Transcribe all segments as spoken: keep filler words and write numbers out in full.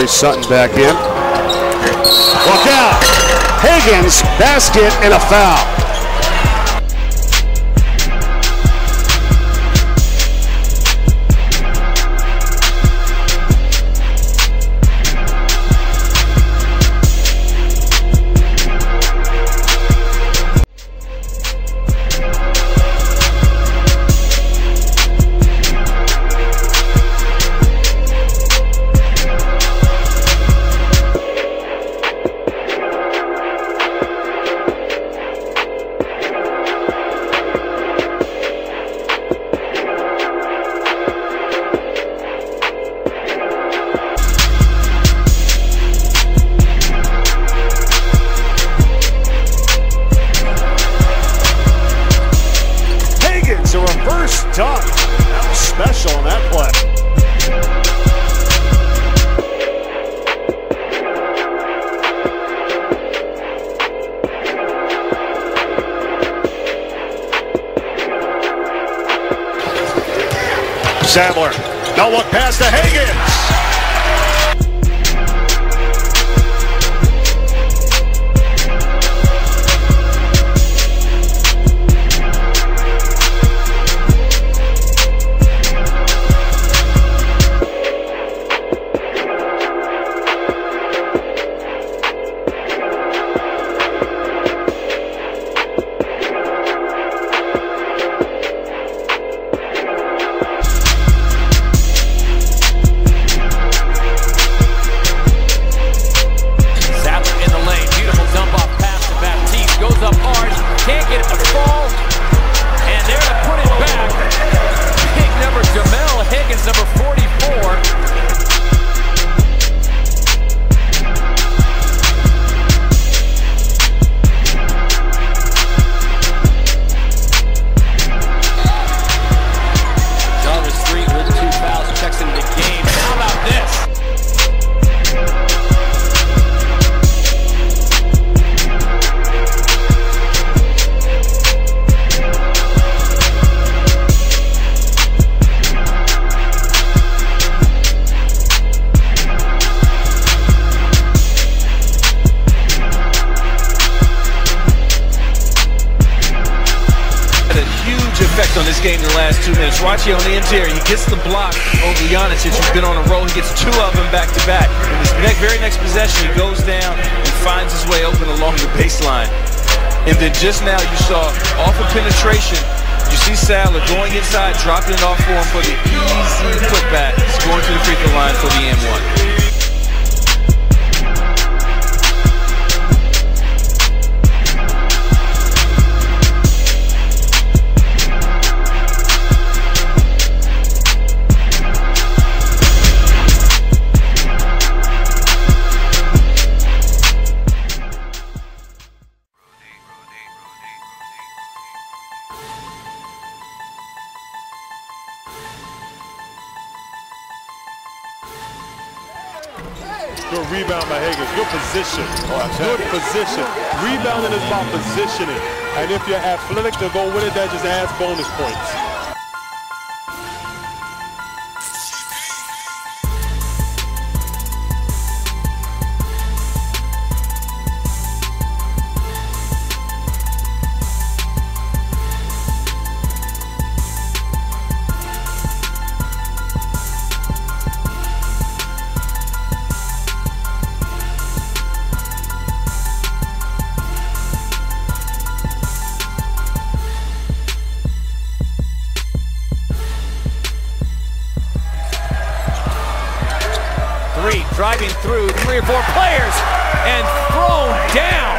Corey Sutton back in. Look out! Higgins, basket, and a foul. A reverse dunk. That was special on that play. Sadler, no look pass to Higgins. Effect on this game in the last two minutes. Rachi on the interior, he gets the block over Giannis, who's been on a roll. He gets two of them back to back. In this next, very next possession, he goes down and finds his way open along the baseline. And then just now you saw off of penetration, you see Sadler going inside, dropping it off for him for the easy putback. He's going to the free throw line for the and one. Good rebound by Higgins. Good position. Good position. Rebounding is about positioning. And if you're athletic to go with it, that just adds bonus points. Driving through three or four players and thrown down.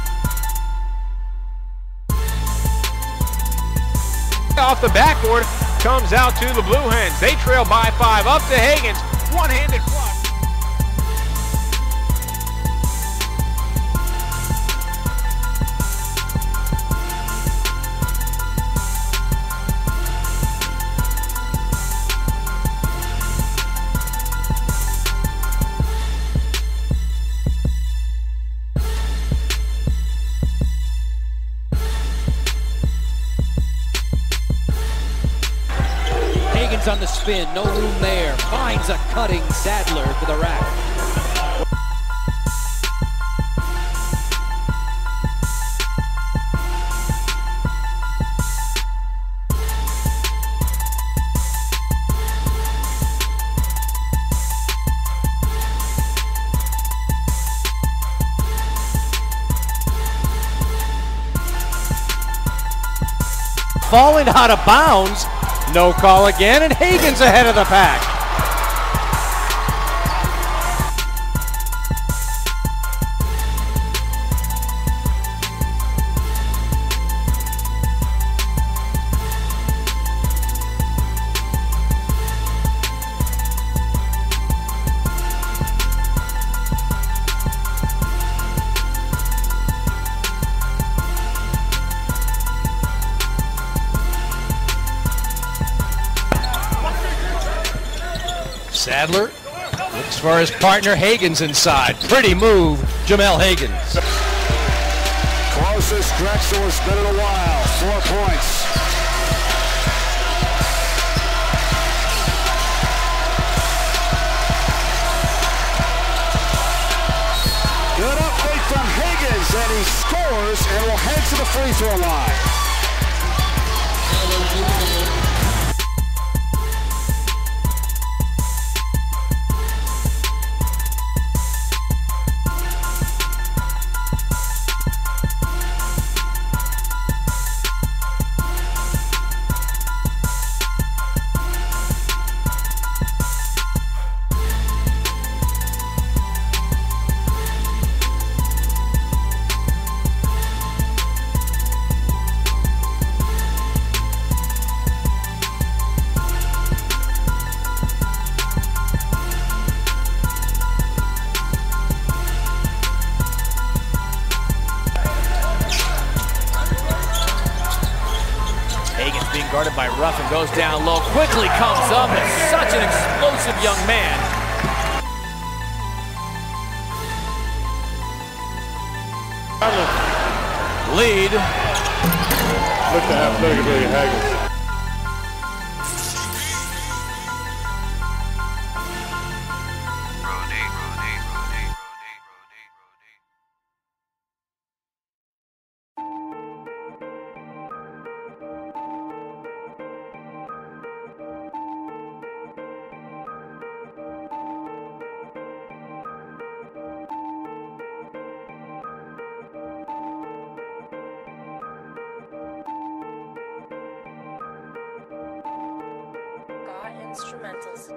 Off the backboard. comes out to the Blue Hens. They trail by five. Up to Higgins. One-handed block. Higgins on the spin, no room there. Finds a cutting Sadler to the rack. Falling out of bounds. No call again, and Higgins ahead of the pack. Sadler looks for his partner Higgins inside. Pretty move, Jamel Higgins. Closest Drexel has been in a while. Four points. Good up fake from Higgins, and he scores and will head to the free throw line. Higgins being guarded by Ruff and goes down low. Quickly comes up as such an explosive young man. Lead. Look at the athletic ability of Higgins. Instrumentals.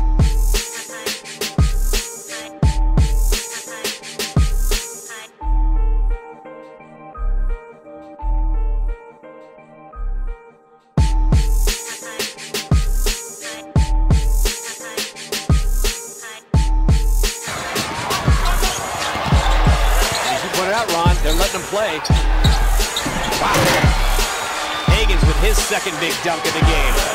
As you pointed out, Ron, they're letting him play. Wow. Higgins with his second big dunk of the game.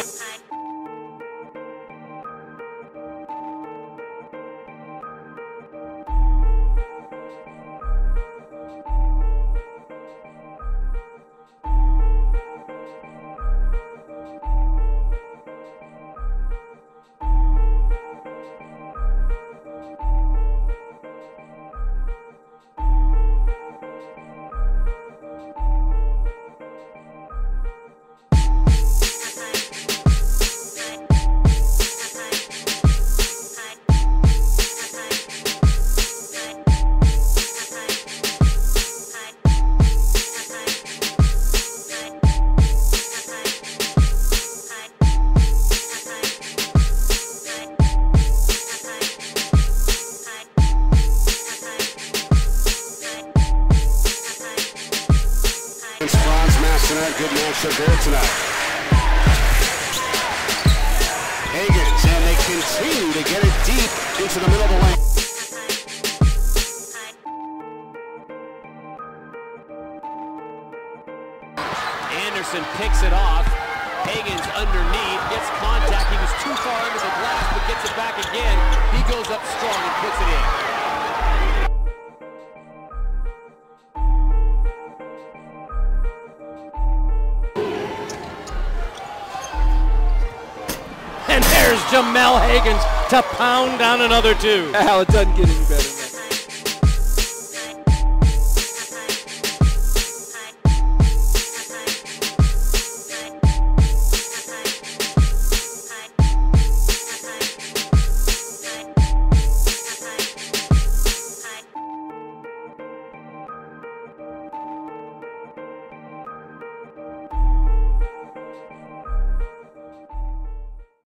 Franz Massenet, good matchup there tonight. they continue to get it deep into the middle of the lane. Anderson picks it off. Higgins underneath, gets contact. He was too far under the glass, but gets it back again. He goes up strong and puts it in. And there's Jamel Higgins to pound down another two. How it doesn't get any better.